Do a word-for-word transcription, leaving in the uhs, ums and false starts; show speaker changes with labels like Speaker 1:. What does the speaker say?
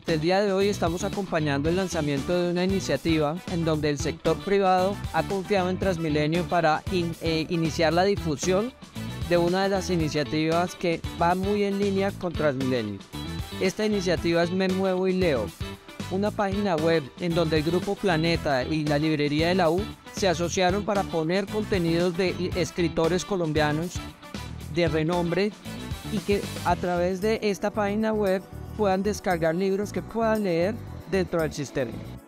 Speaker 1: durante el día de hoy estamos acompañando el lanzamiento de una iniciativa en donde el sector privado ha confiado en Transmilenio para in, eh, iniciar la difusión de una de las iniciativas que va muy en línea con Transmilenio. Esta iniciativa es Me Muevo y Leo, una página web en donde el Grupo Planeta y la Librería de la U se asociaron para poner contenidos de escritores colombianos de renombre y que a través de esta página web puedan descargar libros que puedan leer dentro del sistema.